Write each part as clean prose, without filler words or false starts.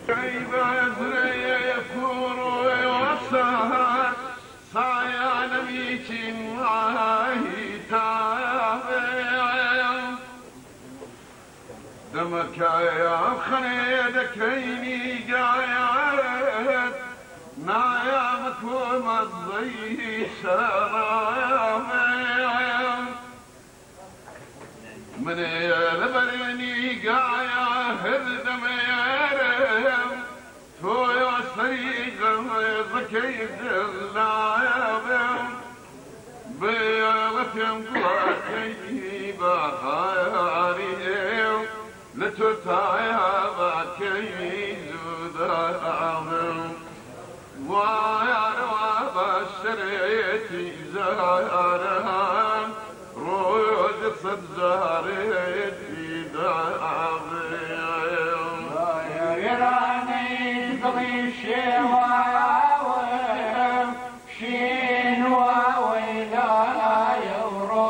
دمك يا خليدك عيني قاعد نايمك ومضي سلام من البرني قاعد دم يرم تو يا صريق ذكي اللايم بيلتم قوتي بخاري لتتايا باكي زوداهم ويا رواب الشريتي زهرهم روج صد زهرتي داهم يا يراني ضلي شواوهم شينوا ويلايا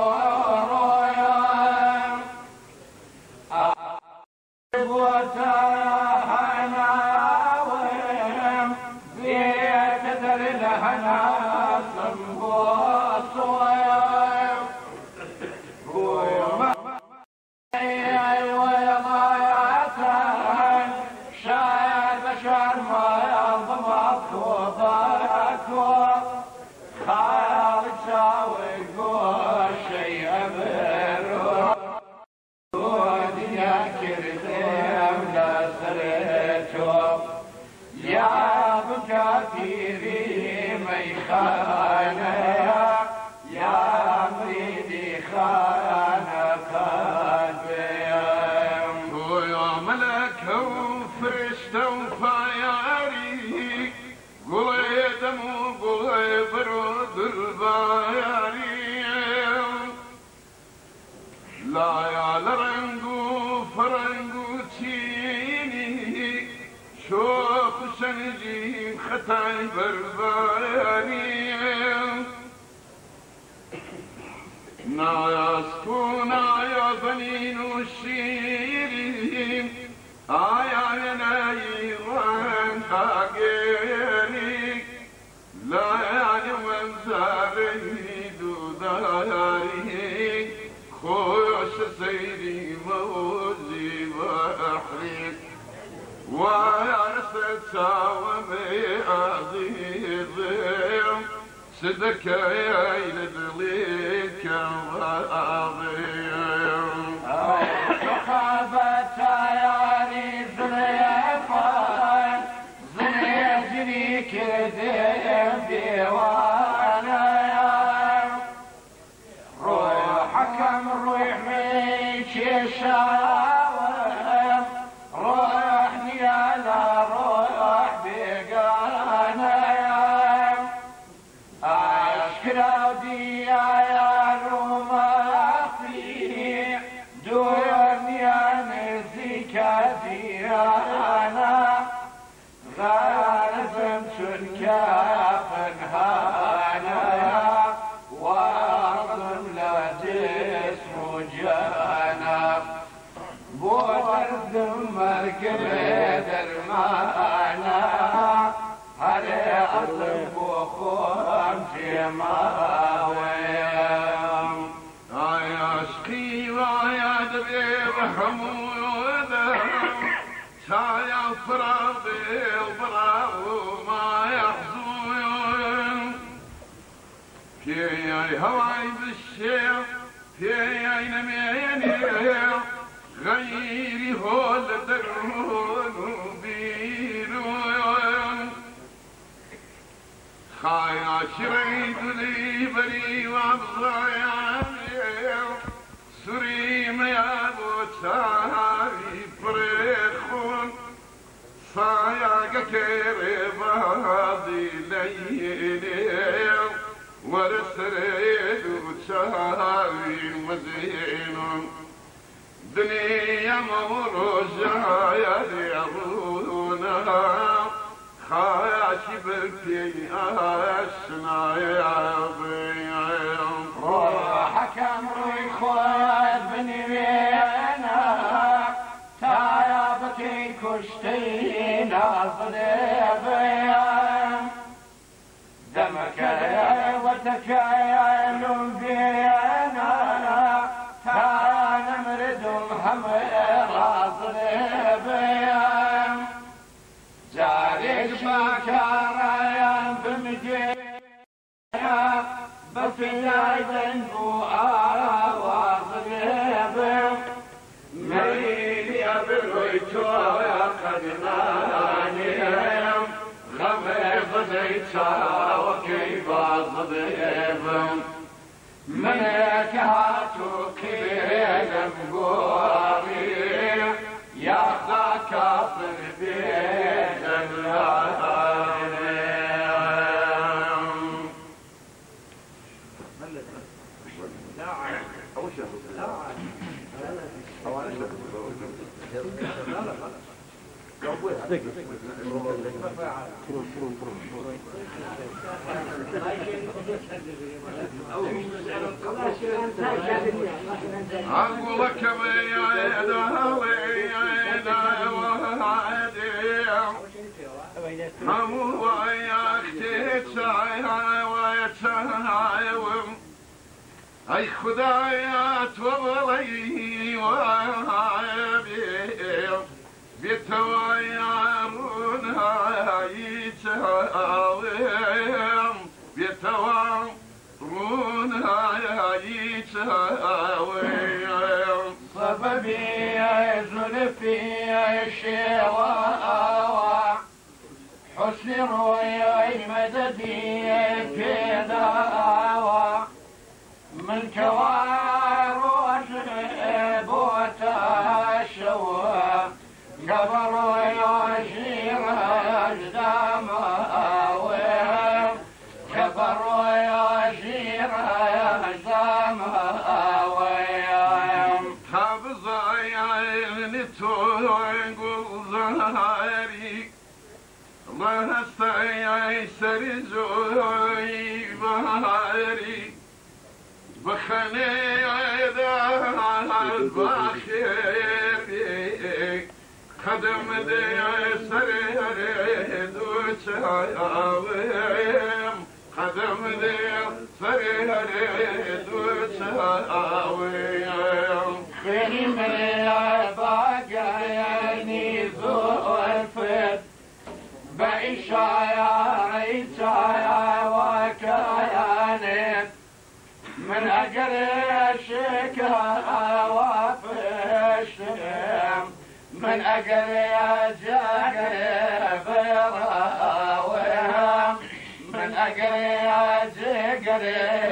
وتهناوهم بيتدر لهنا صنبوط ويوم وما ويضايعتان شايد بشر ما يضمك وضايعك خالد شاوق وشي أبر ودنيا كرتم لا سرتم يا بكافيري ميخانة يا مريدي خانك بيم ويا ملك وفرشت وفاياري قولي دم وقولي برود الباياري لا يا لرنقو فرنقو تيني شوف سنجي ختاي برباري نايا سكونا يا بنين وشيرين آيا ناي وان حاقيني لا يعني من زاري دوداري خوش سيدي موزي بحري ويا رسل ساومي عزيزي صدق يا يدليك وعظيم سخابة عيالي زليفان زليجري كدم ديوانا روحك روح ميش شاوم روحني على روح بقانا اشكراودي يا روماطي دنيا نزيك ديانا غالبا شركا فنهانا واظلم لا جسم جانا بوتر مركب درمانا هري أصب وخوم جماويم يا عشقي ويا دبيب حموده يا فراضي وبراو ما يحزون في هواي بالشيخ في نميني غيري هول درون وبيلون خايا شريد لي بري وابضايا سريم يا بوتاري فريخون صايا كيري بادي ليلي ورسريد وتشاري مزينون دنيا موروجا يا ريابونا خايا شبرتي اشنا يا بيام روحك امري خوات بني بينا تايا بكي كشتينا يا صديقي دمك وتكاين فينا كان مرد محمد صديقي جارك بكارا بمجينا بفيايد وصديقي مريني بالريتو قدناني خميس زيتا وكيف صديب منك هاتو كبير مقوري يا ذاك صديب أقولك بيانا ويانا وهادي همو وياختي تسعيها ويتساوم أي خدايا توبلي وعابي بيتوايارونها يتهاوم بيتوايارونها يتهاوم صببي زلفي الشواء حسن رؤياي مددي كذا من كوار وجبوت الشوى قبر يشير أجدام أويم قبر يشير أجدام أويم حافظ عيني تقول ظهري الله سيسر زوي بهاري بخني عيدا البخير خدم دي سرير دوش عاويم خدم دي سرير دوش عاويم خيم باقيني زلفت بعيشايا عيشايا وكيانت من أجل الشكا وفشتم من أجل الجاقر براويم من أجل الجاقر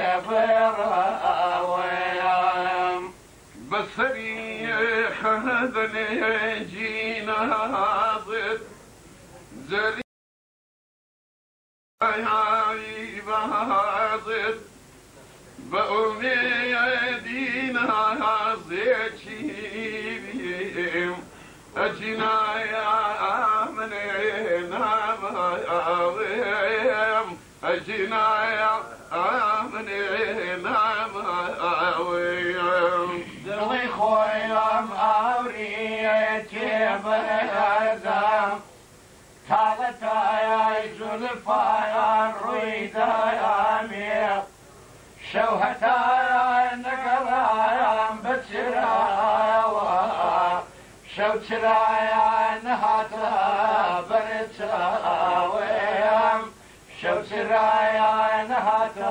براويم بصري خذني جينا ضد زري هاي بهاضد بأمي يدينا زيتشيبيم أجنا يا أمنينا ماويم أجنا يا أمنينا ماويم دلي خويم أوريتي بهزم كالتا يا زلفا يا رويدا يا مير شوهتا يا نقرا يا بتراوى شوترا يا نهاتا برتاويم شوترا يا نهاتا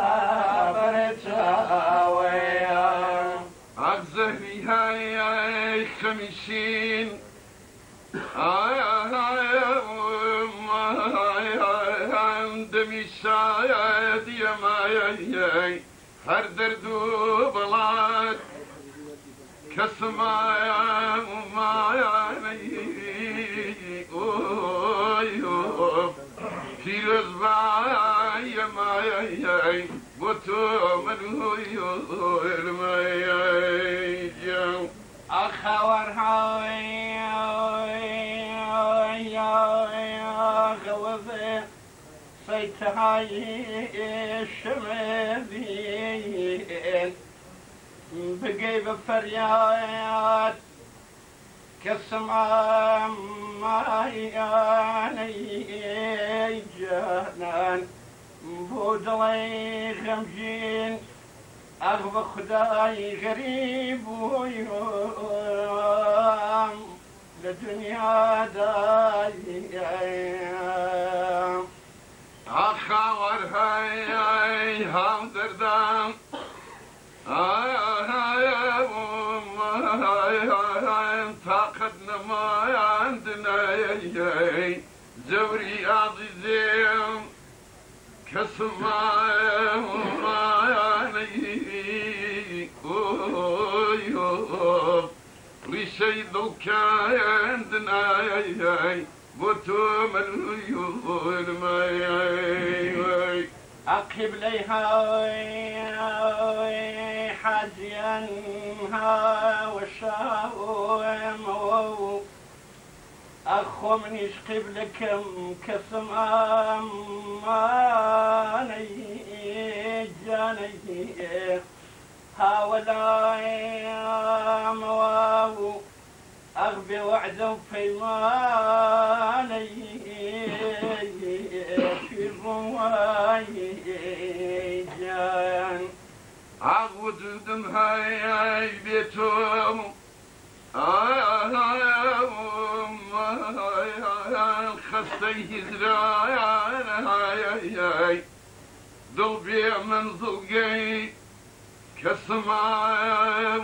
برتاويم أغزهي هاي خمسين عندما شايد يا ماياي هر دردو بلاد كسما يا ماياي فيروز باي يا ماياي بوتو منو الماياي أخوار هاي خوفي صيتهاي الشمالين بقي بفريات كالسماء مايا ماني جانان بودلي غمجين أغبى خداي غريب ويوم لدنيا داي أخاور هاي هم دردام طاقتنا ما عندنا زوري عزيزين كسماء ريشي ذوكا عندنا بوتوم اليول ماي أقب ليها حاجيا وشاوم أخو من يشقب لكم كسمام ماني جاني هاولاي مواو أغبي وعد في ماني في الرواي جان عود دمهاي بيتهم خستيه زراعي ضلبي من ذوقي كسماء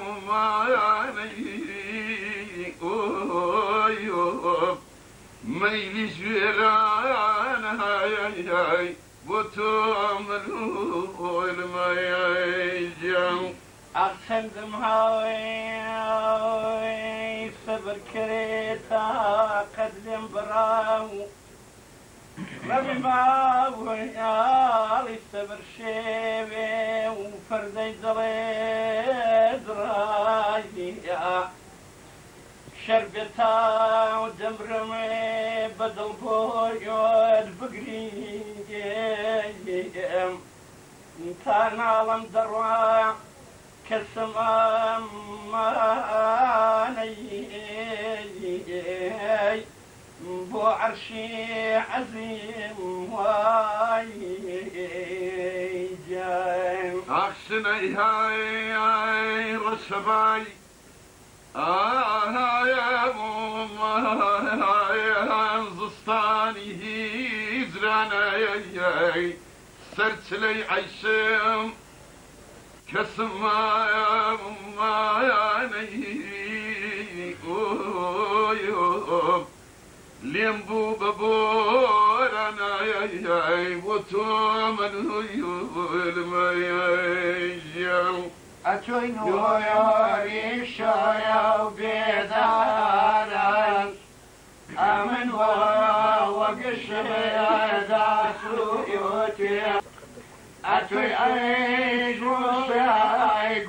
ميلي جيران بوتوم الماي أحسن دمهاوي صبر كريتا قدم براو ربي ماوي آلي صبر شيبي وفردي زريد رايا شربتا ودمرمي بدل بويود بقريم انتانا لم دروا كسمام ماني بو عرشي عظيم واي جاي أحسني هاي رسباي يا زستاني هيزرانا سرت لي عيشم كسماء ليمبو ببورنا وتوم الهيول ما أتوين ويوري شايا وبيدانا أمن وقشر ذا سيوتي أتوي أيش وشاي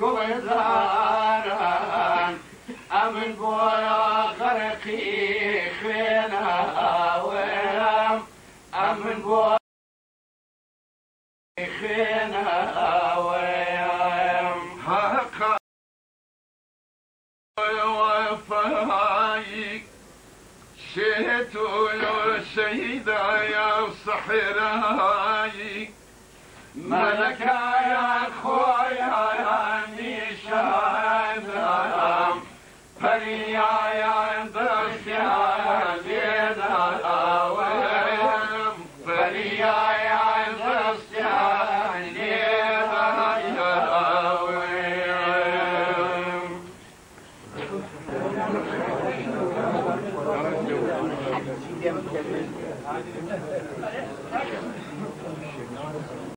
قوزارا أمن بويا خرقي خينا ويم أمن بويا خينا ويم حقا وفايك شهدتو يا شهيدا يا صحرايك ملكا يا خويا يا نيشان فريا يا درس يا زيدا فريا يا درس يا زيدا